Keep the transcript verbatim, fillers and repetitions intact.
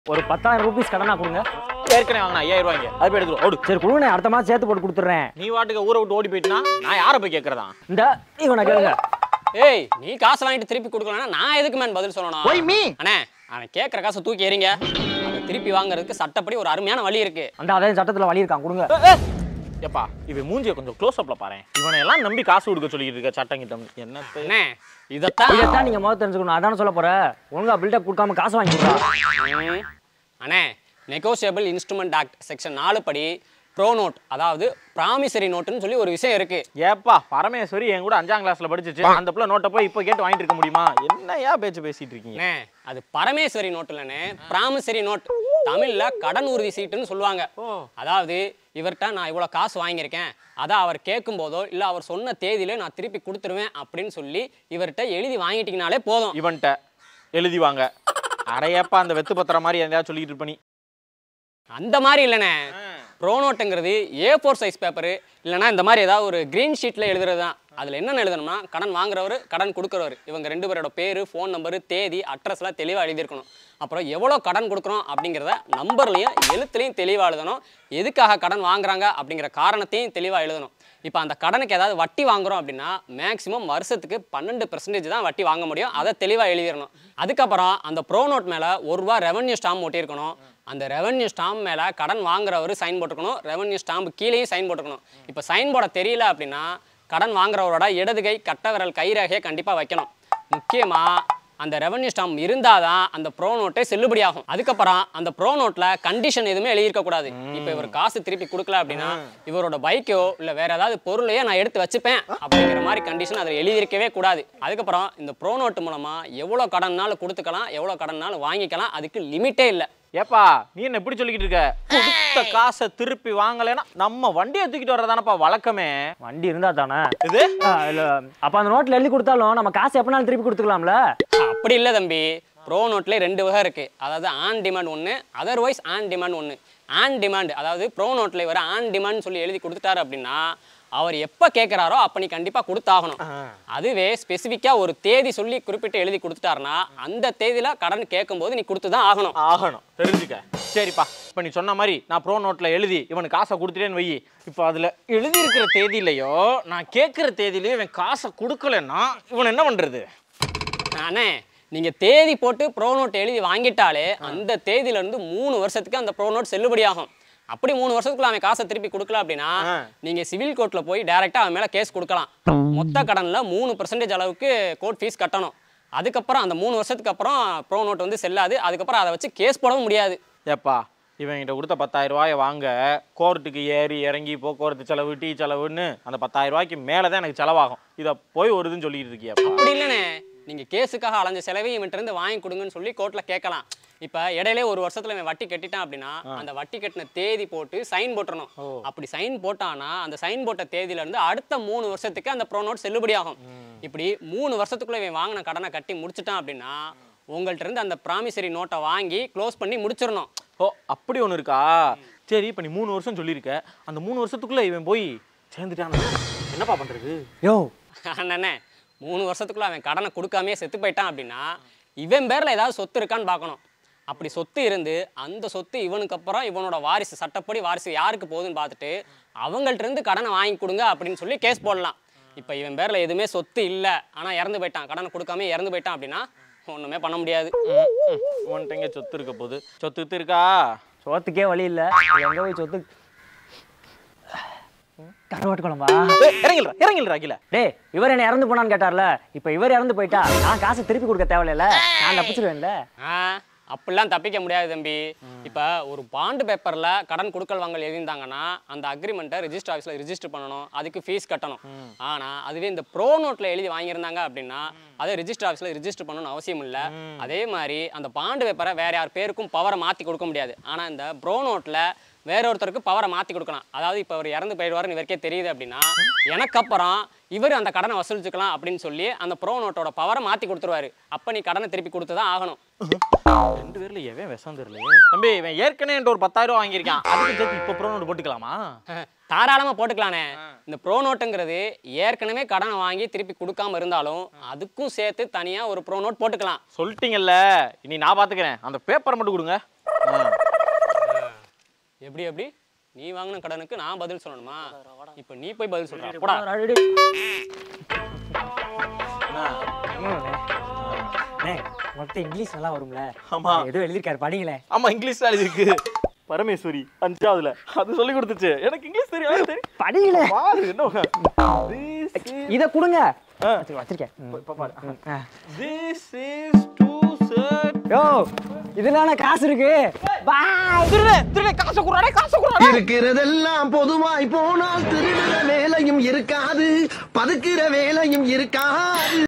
ஒரு பத்தாயிரம் ரூபீஸ் கடனா கொடுங்க. ஏற்கனவே வாங்கினா ஐயாயிரம் ரூபாய்ங்க. அது போய் எடுத்துரும். ஓடு. சரி கொடுங்க, அடுத்த மாதம் சேர்த்து போட்டு கொடுத்துட்றேன். நீ வாட்டுக்கு ஊரை விட்டு ஓடி போயிட்டுனா நான் யாரை போய் கேட்கறதா? இந்த இவனை கேளுங்க. ஏய் நீ காசு வாங்கிட்டு திருப்பி கொடுக்கலன்னா நான் எதுக்கு மேன் பதில் சொல்லணும்? போய் மீ அண்ணே அவன் கேட்குற காசை தூக்கி எறிங்க. அதை திருப்பி வாங்குறதுக்கு சட்டப்படி ஒரு அருமையான வழி இருக்கு. அந்த அதே சட்டத்தில் வழி இருக்கான், கொடுங்க. எப்பா இவன் மூஞ்சியை கொஞ்சம் க்ளோஸ் அப்ல பாரு. இவனை எல்லாம் நம்பி காசு கொடுக்க சொல்லிட்டு இருக்க சட்டம் கிட்டம் என்ன? அண்ணே இதைத்தான் இதைத்தான் நீங்கள் முதல் தெரிஞ்சுக்கணும். அதான சொல்ல போகிறேன். ஒழுங்கா பில்டப் கொடுக்காம காசு வாங்கி கொடுறா. அண்ணே நெகோசியபிள் இன்ஸ்ட்ருமெண்ட் ஆக்ட் செக்ஷன் நாலு படி ப்ரோ நோட், அதாவது ப்ராமிசரி நோட்டுன்னு சொல்லி ஒரு விஷயம் இருக்கு. ஏப்பா பரமேஸ்வரி என் கூட அஞ்சாம் கிளாஸ்ல படிச்சிச்சு. அந்த பிள்ளை நோட்டை போய் இப்போ கேட்டு வாங்கிட்டு இருக்க முடியுமா? என்னையா பேச்சு பேசிட்டு இருக்கீங்க? அது பரமேஸ்வரி நோட் இல்லைன்னு ப்ராமிசரி நோட், தமிழ்ல கடன் உறுதி சீட்டுன்னு சொல்லுவாங்க. அதாவது இவர்கிட்ட நான் இவ்வளோ காசு வாங்கியிருக்கேன், அதான் அவர் கேட்கும் போதோ இல்லை அவர் சொன்ன தேதியில நான் திருப்பி கொடுத்துருவேன் அப்படின்னு சொல்லி இவர்கிட்ட எழுதி வாங்கிட்டீங்கனாலே போதும். இவன்ட்ட எழுதி வாங்க. அடையப்பா அந்த வெத்து பத்திர மாதிரி எதையாவது சொல்லிட்டு இருப்ப நீ. அந்த மாதிரி இல்லைண்ணே. ப்ரோ நோட்டுங்கிறது ஏ ஃபோர் சைஸ் பேப்பரு இல்லைனா இந்த மாதிரி ஏதாவது ஒரு க்ரீன் ஷீட்டில் எழுதுறது தான். அதில் என்னென்ன எழுதணும்னா கடன் வாங்குறவர், கடன் கொடுக்குறவர், இவங்க ரெண்டு பேரோட பேர், ஃபோன் நம்பரு, தேதி, அட்ரஸ்லாம் தெளிவாக எழுதியிருக்கணும். அப்புறம் எவ்வளோ கடன் கொடுக்குறோம் அப்படிங்கிறத நம்பர்லையும் எழுத்துலையும் தெளிவாக எழுதணும். எதுக்காக கடன் வாங்குறாங்க அப்படிங்கிற காரணத்தையும் தெளிவாக எழுதணும். இப்போ அந்த கடனுக்கு ஏதாவது வட்டி வாங்குறோம் அப்படின்னா மேக்ஸிமம் வருஷத்துக்கு பன்னெண்டு பெர்சன்டேஜ் தான் வட்டி வாங்க முடியும். அதை தெளிவாக எழுதிடணும். அதுக்கப்புறம் அந்த ப்ரோ நோட் மேலே ஒரு ரூபா ரெவன்யூ ஸ்டாம்ப் ஒட்டியிருக்கணும். அந்த ரெவன்யூ ஸ்டாம்ப் மேலே கடன் வாங்குறவர் சைன் போட்டுக்கணும். ரெவன்யூ ஸ்டாம்ப் கீழேயும் சைன் போட்டுக்கணும். இப்போ சைன் போட தெரியல அப்படின்னா கடன் வாங்குறவரோட இடது கை கட்ட விரல் கைரேகையை கண்டிப்பாக வைக்கணும். முக்கியமாக அந்த ரெவன்யூ ஸ்டாம்ப் இருந்தால் தான் அந்த ப்ரோ நோட்டே செல்லுபடியாகும். அதுக்கப்புறம் அந்த ப்ரோ நோட்டில் கண்டிஷன் எதுவுமே எழுதியிருக்கக்கூடாது. இப்போ இவர் காசு திருப்பி கொடுக்கல அப்படின்னா இவரோட பைக்கோ இல்லை வேற ஏதாவது பொருளையோ நான் எடுத்து வச்சுப்பேன் அப்படிங்கிற மாதிரி கண்டிஷன் அதில் எழுதியிருக்கவே கூடாது. அதுக்கப்புறம் இந்த ப்ரோ நோட்டு மூலமாக எவ்வளோ கடன்னாலும் கொடுத்துக்கலாம், எவ்வளோ கடன்னாலும் வாங்கிக்கலாம். அதுக்கு லிமிட்டே இல்லை. ஏப்பா நீ என்ன எப்படி சொல்லிக்கிட்டு இருக்க? கொடுத்த காசை திருப்பி வாங்கலைன்னா நம்ம வண்டியை தூக்கிட்டு வர்றதானப்பா வழக்கமே. வண்டி இருந்தா தானே இது இல்லை. அப்போ அந்த நோட்டில் எழுதி கொடுத்தாலும் நம்ம காசு எப்போனாலும் திருப்பி கொடுத்துக்கலாம்ல? அப்படி இல்லை தம்பி. ப்ரோ நோட்லேயே ரெண்டு வகை இருக்குது. அதாவது ஆன் டிமாண்ட் ஒன்று, அதர்வைஸ் ஆன் டிமாண்ட் ஒன்று. ஆன் டிமாண்ட் அதாவது ப்ரோ நோட்டில் வர ஆன் டிமாண்ட் சொல்லி எழுதி கொடுத்துட்டாரு அப்படின்னா அவர் எப்போ கேட்குறாரோ அப்போ நீ கண்டிப்பாக கொடுத்தாகணும். அதுவே ஸ்பெசிஃபிக்காக ஒரு தேதி சொல்லி குறிப்பிட்டு எழுதி கொடுத்துட்டாருன்னா அந்த தேதியில் கடன் கேட்கும்போது நீ கொடுத்து தான் ஆகணும். ஆகணும் தெரிஞ்சுக்க. சரிப்பா இப்போ நீ சொன்ன மாதிரி நான் ப்ரோ நோட்டில் எழுதி இவனுக்கு காசை கொடுத்துட்டேன்னு வை. இப்போ அதில் எழுதியிருக்கிற தேதியிலையோ நான் கேட்குற தேதியிலையோ இவன் காசை கொடுக்கலன்னா இவன் என்ன பண்ணுறது? அண்ணே நீங்கள் தேதி போட்டு ப்ரோ நோட் எழுதி வாங்கிட்டாலே அந்த தேதியிலேருந்து மூணு வருஷத்துக்கு அந்த ப்ரோ நோட் செல்லுபடியாகும். அப்படி மூணு வருஷத்துக்குள்ள அவன் காசை திருப்பி கொடுக்கல அப்படின்னா நீங்க சிவில் கோர்ட்ல போய் டைரக்டா அவன் மேல கேஸ் கொடுக்கலாம். மொத்த கடன்ல மூணு பெர்சன்டேஜ் அளவுக்கு கோர்ட் ஃபீஸ் கட்டணும். அதுக்கப்புறம் அந்த மூணு வருஷத்துக்கு அப்புறம் ப்ரோ நோட் வந்து செல்லாது. அதுக்கப்புறம் அதை வச்சு கேஸ் போடவும் முடியாது. ஏப்பா இவன்கிட்ட கொடுத்த பத்தாயிரம் ரூபாயை வாங்க கோர்ட்டுக்கு ஏறி இறங்கி போக்குவரத்து செலவு, டீ செலவுன்னு அந்த பத்தாயிரம் ரூபாய்க்கு மேலே தான் எனக்கு செலவாகும். இதை போய் ஒரு இதுன்னு சொல்லிட்டு இருக்கியா? அப்படி இல்லைண்ணே. நீங்கள் கேஸுக்காக அலைஞ்ச செலவையும் இவன்ட்டு வாங்கி கொடுங்கன்னு சொல்லி கோர்ட்டில் கேட்கலாம். இப்போ இடையிலே ஒரு வருஷத்துல இவன் வட்டி கட்டிட்டான் அப்படின்னா அந்த வட்டி கட்டின தேதி போட்டு சைன் போட்டுறணும். அப்படி சைன் போட்டானா அந்த சைன் போட்ட தேதியில இருந்து அடுத்த மூணு வருஷத்துக்கு அந்த ப்ரோ நோட் செல்லுபடியாகும். இப்படி மூணு வருஷத்துக்குள்ள இவன் வாங்கின கடனை கட்டி முடிச்சுட்டான் அப்படின்னா உங்கள்கிட்ட இருந்து அந்த ப்ராமிசரி நோட்டை வாங்கி க்ளோஸ் பண்ணி முடிச்சிடணும். ஓ அப்படி ஒன்று இருக்கா? சரி இப்போ நீ மூணு வருஷம் சொல்லியிருக்க. அந்த மூணு வருஷத்துக்குள்ள இவன் போய் சேர்ந்துட்டான், என்னப்பா பண்றது? யோ அண்ணே மூணு வருஷத்துக்குள்ள அவன் கடனை கொடுக்காமே செத்து போயிட்டான் அப்படின்னா இவன் பேர்ல ஏதாவது சொத்து இருக்கான்னு பார்க்கணும். அப்படி சொத்து இருந்து அந்த சொத்து இவனுக்கு அப்புறம் இவனோட வாரிசு சட்டப்படி வாரிசு யாருக்கு போகுதுன்னு பார்த்துட்டு அவங்கள்ட்ட இருந்து கடனை வாங்கி கொடுங்க அப்படின்னு சொல்லி கேஸ் போடலாம். இப்போ இவன் பேரில் எதுவுமே சொத்து இல்லை ஆனால் இறந்து போயிட்டான், கடனை கொடுக்காம இறந்து போயிட்டான் அப்படின்னா ஒன்றுமே பண்ண முடியாது. உன்கிட்ட சொத்து இருக்க போகுது. சொத்து இருக்கா? சொத்துக்கே வழி இல்லை. எங்கே போய் சொத்து கருவாட்டு குழம்பா? இறங்கிடுறா இறங்கிடுறா கீழே. டே இவர் என்ன இறந்து போனான்னு கேட்டார்ல, இப்போ இவர் இறந்து போயிட்டா நான் காசை திருப்பி கொடுக்க தேவையில்ல, நான் தப்பிச்சிருவேன்ல. ஆ அப்படிலாம் தப்பிக்க முடியாது தம்பி. இப்போ ஒரு பாண்டு பேப்பரில் கடன் கொடுக்கல் வாங்கல் எழுதியிருந்தாங்கன்னா அந்த அக்ரிமெண்ட்டை ரிஜிஸ்டர் ஆஃபீஸில் ரிஜிஸ்டர் பண்ணணும், அதுக்கு ஃபீஸ் கட்டணும். ஆனால் அதுவே இந்த ப்ரோ நோட்டில் எழுதி வாங்கியிருந்தாங்க அப்படின்னா அதை ரிஜிஸ்டர் ஆஃபீஸில் ரிஜிஸ்டர் பண்ணணும்னு அவசியம் இல்லை. அதே மாதிரி அந்த பாண்டு பேப்பரை வேற யார் பேருக்கும் பவரை மாற்றி கொடுக்க முடியாது. ஆனால் இந்த ப்ரோ நோட்டில் வேற ஒருத்தருக்கு பவரை மாற்றி கொடுக்கலாம். அதாவது இப்போ அவர் இறந்து போயிடுவாருன்னு இவருக்கே தெரியுது அப்படின்னா எனக்கு அப்புறம் இவர் அந்த கடனை வசூலிச்சுக்கலாம் அப்படின்னு சொல்லி அந்த ப்ரோ நோட்டோட பவரை மாற்றி கொடுத்துருவாரு. அப்போ நீ கடனை திருப்பி கொடுத்து தான் ஆகணும். ரெண்டு பேர்ல எவன் விஷம் தெரியலையே தம்பி. இவன் ஏற்கனவே ஒரு பத்தாயிரம் ரூபா வாங்கியிருக்கான், அதுக்கு சேர்த்து இப்போ ப்ரோ நோட் போட்டுக்கலாமா? தாராளமாக போட்டுக்கலானே. இந்த ப்ரோ நோட்டுங்கிறது ஏற்கனவே கடனை வாங்கி திருப்பி கொடுக்காம இருந்தாலும் அதுக்கும் சேர்த்து தனியாக ஒரு ப்ரோ நோட் போட்டுக்கலாம். சொல்லிட்டீங்கல்ல, இனி நான் பார்த்துக்கிறேன். அந்த பேப்பரை மட்டும் கொடுங்க. எப்படி எப்படி நீ வாங்கின கடனுக்கு நான் பதில் சொல்லணுமா? இப்போ நீ போய் பதில் சொல்ற. போடா. மொத்தம் இங்கிலீஷ் நல்லா வரும்ல? ஆமா. ஏதோ எழுதிருக்காரு படிங்களே. ஆமா இங்கிலீஷ்ல எழுதிருக்கு. பரமேஸ்வரி அஞ்சாவதுல அது சொல்லி கொடுத்துச்சு. எனக்கு இங்கிலீஷ் தெரியும். தெரியும். படிங்களே. பாரு என்ன. இத கொடுங்க. ஆ வச்சிருக்கேன். பாரு. This is to set. யோ இதனால காசு இருக்கு. பை. திருடே திருடே காசு குறானே காசு குறானே. இருக்கிறதெல்லாம் பொதுவாய் போனால் திருடுற வேலையும் இருக்காது, பதுக்குற வேலையும் இருக்காது.